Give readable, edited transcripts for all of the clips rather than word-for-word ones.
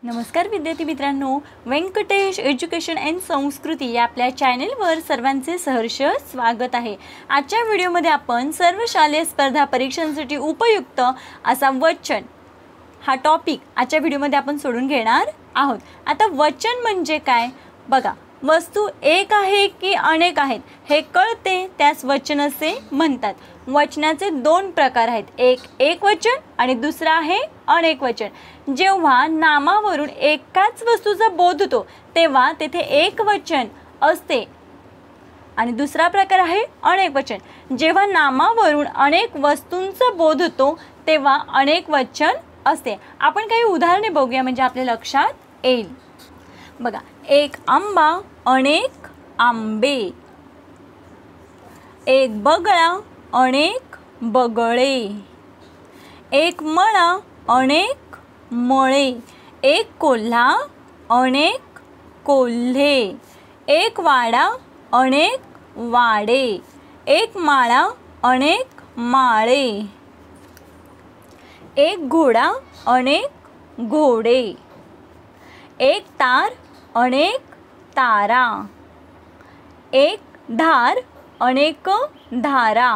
नमस्कार विद्यार्थी मित्रांनो, व्यंकटेश एज्युकेशन अँड संस्कृती या आपल्या चॅनलवर सर्वांचे सहर्ष स्वागत आहे। आजच्या व्हिडिओमध्ये आपण सर्व शालेय स्पर्धा परीक्षांसाठी उपयुक्त असा वचन हा टॉपिक आजच्या व्हिडिओमध्ये आपण सोडून घेणार आहोत। आता वचन म्हणजे काय बघा, वस्तू एक आहे की अनेक आहेत हे कळते त्यास वचन असे म्हणतात। वचनाचे दोन प्रकार आहेत, एक एकवचन आणि दुसरा आहे अनेक वचन। जेव्हा नामावरून एकाच वस्तूचा बोध होतो तेव्हा तेथे एकवचन असते आणि दुसरा प्रकार आहे अनेक वचन। जेव्हा नामावरून अनेक वस्तूंचा बोध होतो तेव्हा अनेक वचन असते। आपण काही उदाहरणे बघूया म्हणजे आपल्या लक्षात येईल। बघा, एक आंबा अनेक आंबे, एक बगळा अनेक बगळे, एक मळा अनेक मळे, एक कोल्हा अनेक कोल्हे, एक वाडा अनेक वाडे, एक माळा अनेक माळे, एक घोडा अनेक घोडे, एक तार अनेक तारा, एक धार अनेक धारा,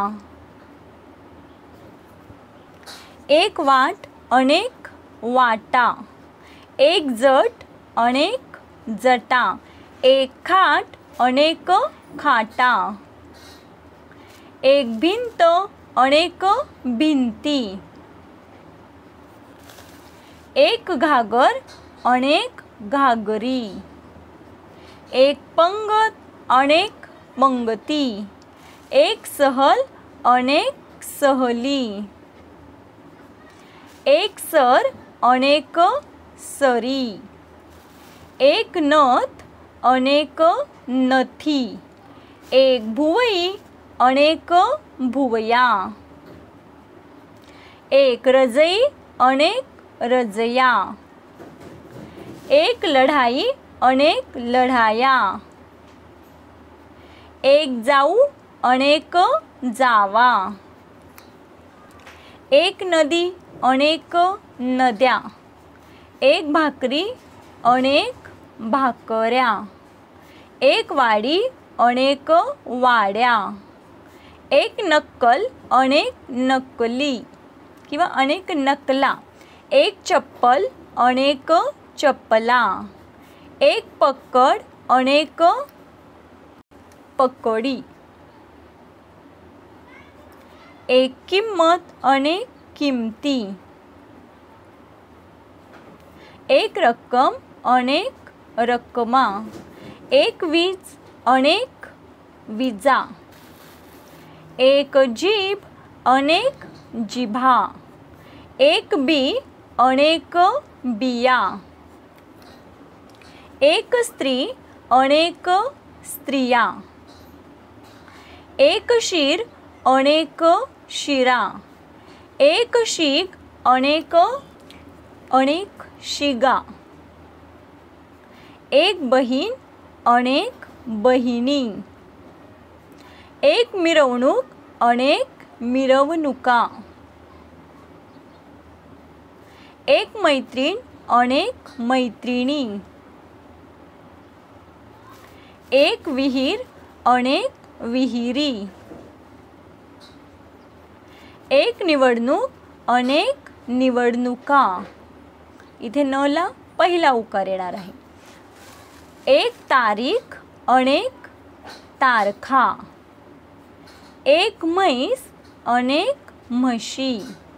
एक वाट अनेक वाटा, एक जट अनेक जटा, एक खाट अनेक खाटा, एक भिंत अनेक भिंती, एक घागर अनेक घागरी, एक पंगत अनेक पंगती, एक सहल अनेक सहली, एक सर अनेक सरी, एक नथ अनेक नथी, एक भुवई अनेक भुवया, एक रजई अनेक रजया, एक लढाई अनेक लढाया, एक जाऊ अनेक जावा, एक नदी अनेक नद्या, एक भाकरी अनेक भाकऱ्या, एक वाडी अनेक वाड्या, एक नक्कल अनेक नकली किंवा अनेक नकला, एक चप्पल अनेक चप्पला, एक पक्कड अनेक पकडी, एक किंमत अनेक किमती, एक रक्कम अनेक रक्कमा, एक वीज अनेक विजा, एक जीभ अनेक जिभा, एक बी अनेक बिया, एक स्त्री अनेक स्त्रिया, एक शीर अनेक शिरा, एक शीग अनेक अनेक शिगा, एक बहीण अनेक बहिणी, एक मिरवणूक अनेक मिरवणुका, एक मैत्रीण अनेक मैत्रिणी, एक विहीर अनेक विहिरी, एक निवडणूक अनेक निवडणुका, इथे न ला पहिला उकार येणार आहे, एक तारीख अनेक तारखा, एक म्हैस अनेक म्हशी,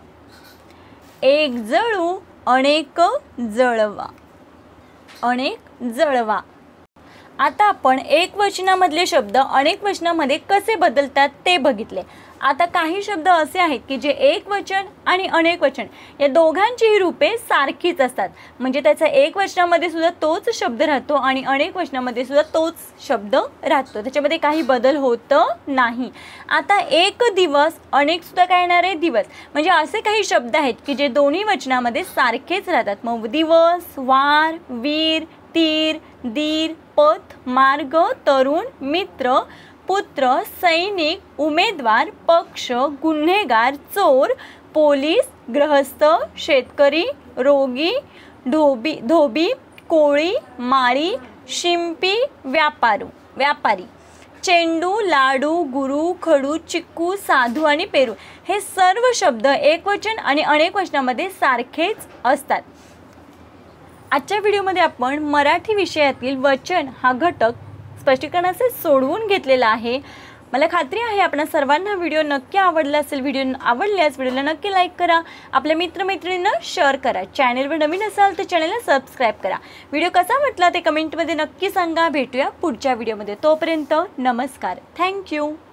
एक जळू अनेक जळवा अनेक जळवा। आता आपण एकवचनामधले शब्द अनेक वचनामध्ये कसे बदलतात ते बघितले। आता काही शब्द असे आहेत की जे एकवचन आणि अनेक वचन या दोघांचीही रूपे सारखीच असतात, म्हणजे त्याचा एकवचनामध्ये सुद्धा तोच शब्द राहतो आणि अनेक वचनामध्ये सुद्धा तोच शब्द राहतो, त्याच्यामध्ये काही बदल होत नाही। आता एक दिवस अनेक सुद्धा काय येणार आहे, दिवस, म्हणजे असे काही शब्द आहेत की जे दोन्ही वचनामध्ये सारखेच राहतात। मग दिवस, वार, वीर, तीर, दीर, पथ, मार्ग, तरुण, मित्र, पुत्र, सैनिक, उमेदवार, पक्ष, गुन्हेगार, चोर, पोलीस, गृहस्थ, शेतकरी, रोगी, धोबी, कोळी, माळी, शिंपी, व्यापारी. चेंडू, लाडू, गुरु, खडू, चिक्कू, साधू आणि पेरू हे सर्व शब्द एकवचन आणि अनेक वचनामध्ये सारखेच असतात. आजच्या व्हिडिओमध्ये आपण मराठी विषयातील वचन हा घटक स्पष्टीकरणाचे सोडवून घेतलेला आहे. मला खात्री आहे आपणा सर्वांना व्हिडिओ नक्की आवडला असेल. व्हिडिओ आवडल्यास व्हिडिओला नक्की लाईक करा, आपल्या मित्रमैत्रिणींना शेअर करा. चॅनलवर नवीन असाल तर चॅनलला सबस्क्राईब करा. व्हिडिओ कसा वाटला ते कमेंटमध्ये नक्की सांगा. भेटूया पुढच्या व्हिडिओमध्ये. तोपर्यंत नमस्कार. थँक्यू.